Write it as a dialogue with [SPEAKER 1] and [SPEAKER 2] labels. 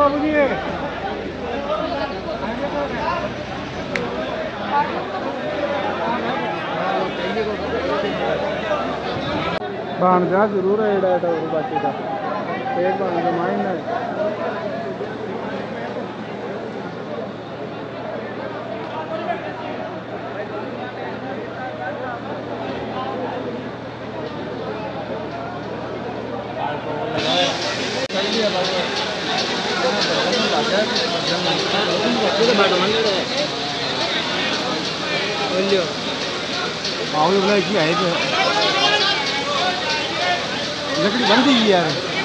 [SPEAKER 1] बाबू जी बन जा जरूर है एडा एडा बाकी का एक बन जा माइन है लकड़ी बंद ही यार